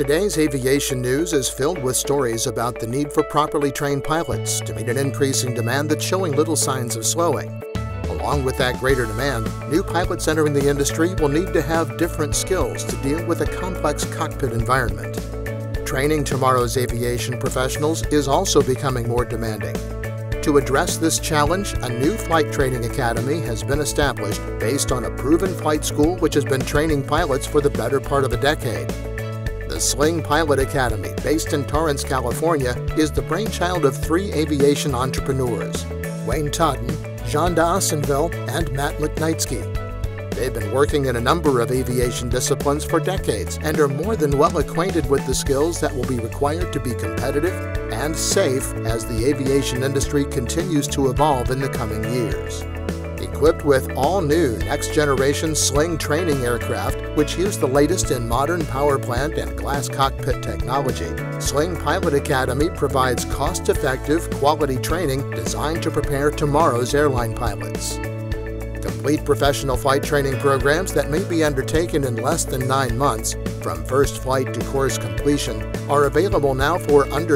Today's aviation news is filled with stories about the need for properly trained pilots to meet an increasing demand that's showing little signs of slowing. Along with that greater demand, new pilots entering the industry will need to have different skills to deal with a complex cockpit environment. Training tomorrow's aviation professionals is also becoming more demanding. To address this challenge, a new flight training academy has been established based on a proven flight school which has been training pilots for the better part of a decade. The Sling Pilot Academy, based in Torrance, California, is the brainchild of three aviation entrepreneurs, Wayne Totten, Jean d'Assenville, and Matt McKnightsky. They've been working in a number of aviation disciplines for decades and are more than well acquainted with the skills that will be required to be competitive and safe as the aviation industry continues to evolve in the coming years. Equipped with all-new next-generation Sling training aircraft, which use the latest in modern power plant and glass cockpit technology, Sling Pilot Academy provides cost-effective, quality training designed to prepare tomorrow's airline pilots. Complete professional flight training programs that may be undertaken in less than 9 months, from first flight to course completion, are available now for under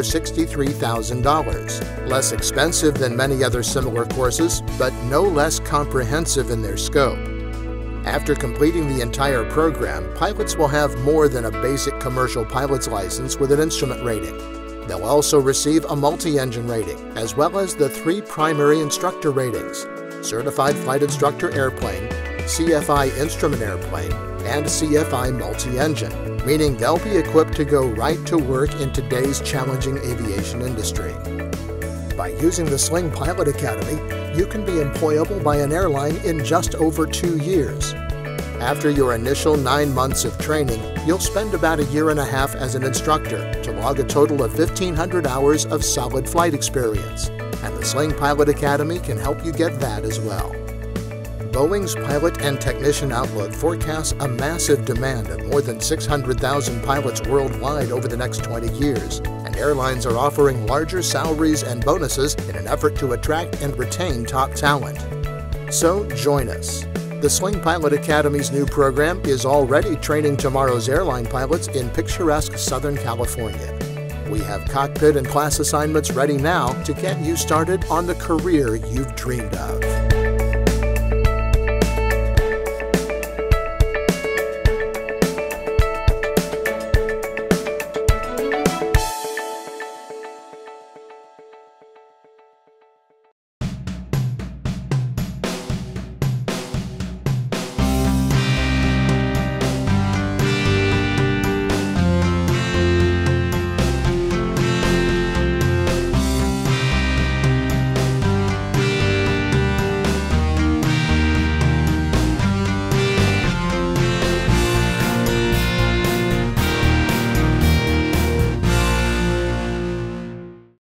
$63,000. Less expensive than many other similar courses, but no less comprehensive in their scope. After completing the entire program, pilots will have more than a basic commercial pilot's license with an instrument rating. They'll also receive a multi-engine rating, as well as the 3 primary instructor ratings: Certified Flight Instructor Airplane, CFI Instrument Airplane, and CFI Multi-Engine, meaning they'll be equipped to go right to work in today's challenging aviation industry. By using the Sling Pilot Academy, you can be employable by an airline in just over 2 years. After your initial 9 months of training, you'll spend about 1.5 years as an instructor to log a total of 1,500 hours of solid flight experience. And the Sling Pilot Academy can help you get that as well. Boeing's Pilot and Technician Outlook forecasts a massive demand of more than 600,000 pilots worldwide over the next 20 years, and airlines are offering larger salaries and bonuses in an effort to attract and retain top talent. So join us. The Sling Pilot Academy's new program is already training tomorrow's airline pilots in picturesque Southern California. We have cockpit and class assignments ready now to get you started on the career you've dreamed of.